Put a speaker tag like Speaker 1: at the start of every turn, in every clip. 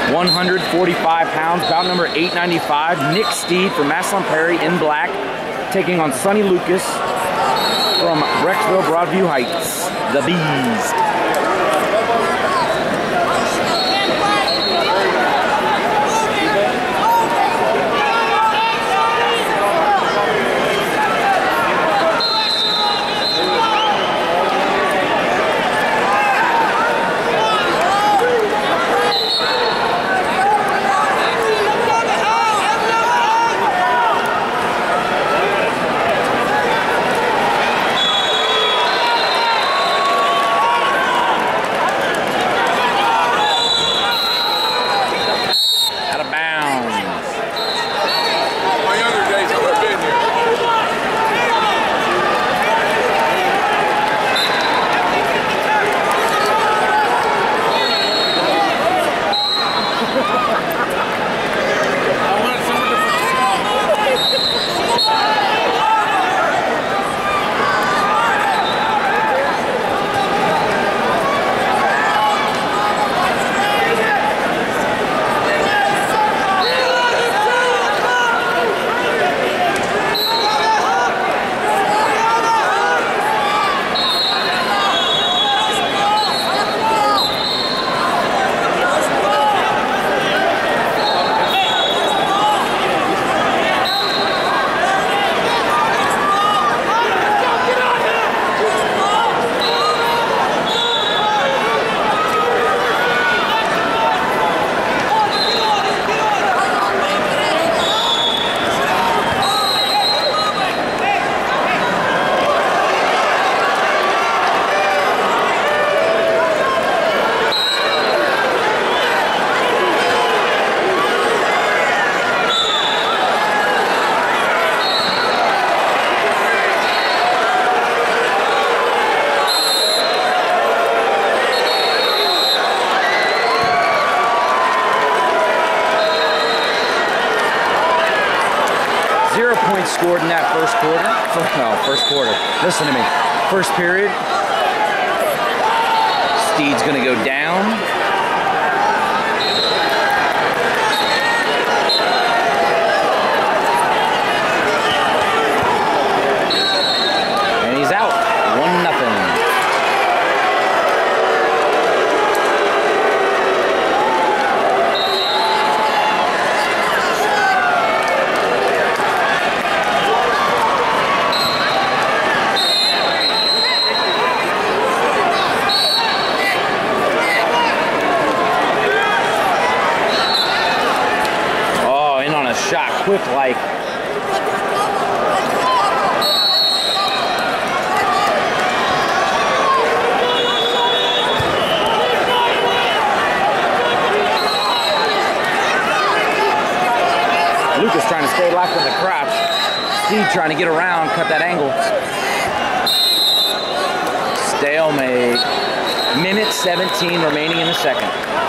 Speaker 1: 145 pounds, bout number 895. Nick Steed from Massillon Perry in black, taking on Sonny Lucas from Brecksville Broadview Heights, the Bees. Scored in that first quarter. Listen to me. First period. Steed's gonna go down. And he's out. 1-0. Shot quick like. Lucas trying to stay locked in the crotch. Steed trying to get around, cut that angle. Stalemate. Minute 17 remaining in the second.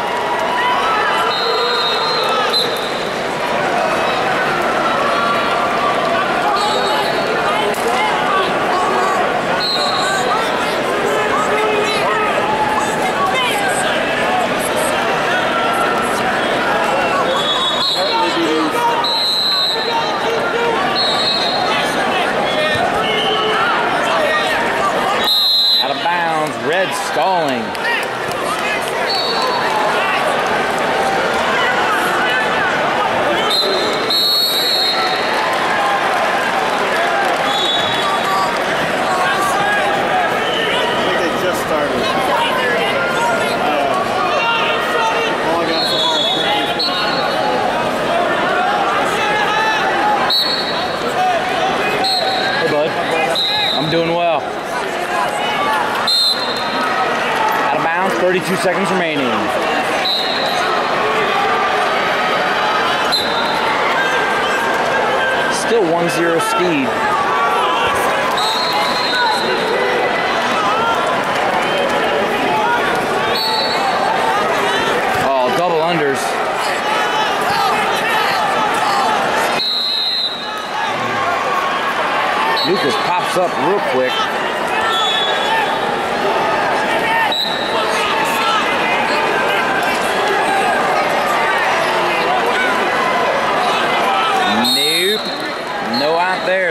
Speaker 1: Red stalling. Hey bud, I'm doing well. 32 seconds remaining. Still 1-0 Steed. Oh, double unders. Lucas pops up real quick.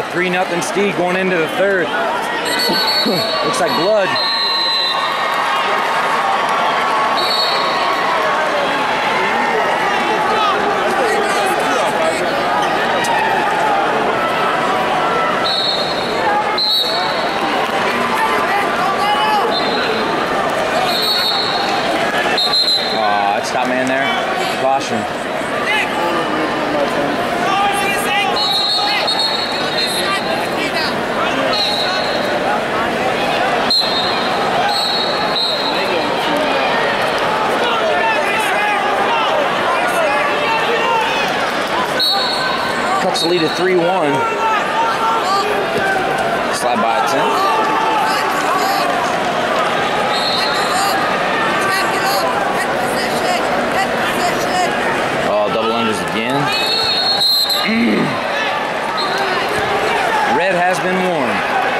Speaker 1: 3-0 Steed going into the third. Looks like blood. Stop man there. Caution. Cuts the lead at 3-1. Slide by at 10. Again. Red has been worn.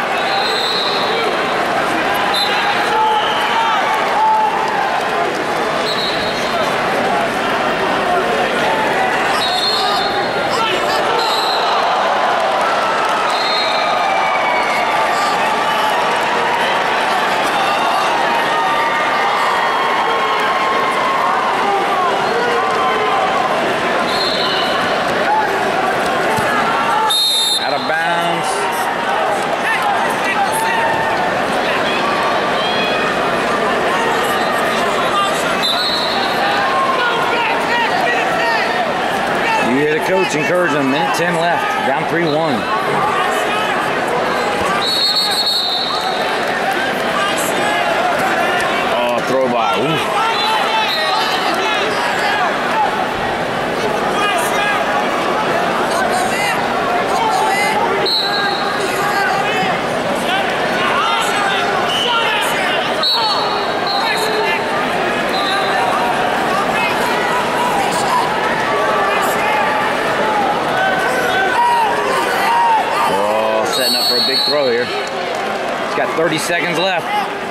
Speaker 1: Coach encouraging them. Minute 10 left. Down 3-1. Oh, throw by. Ooh. Big throw here. He's got 30 seconds left.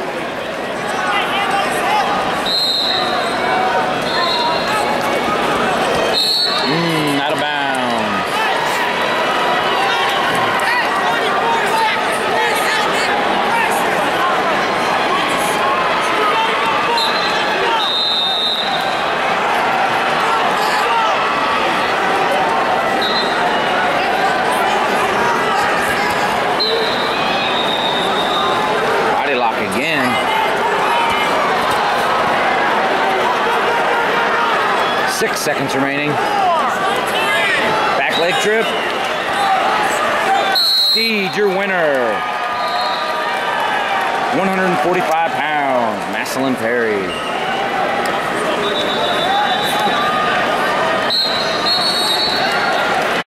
Speaker 1: Out of bounds. Again. 6 seconds remaining. Back leg trip. Steed, your winner. 145 pounds, Massillon Perry.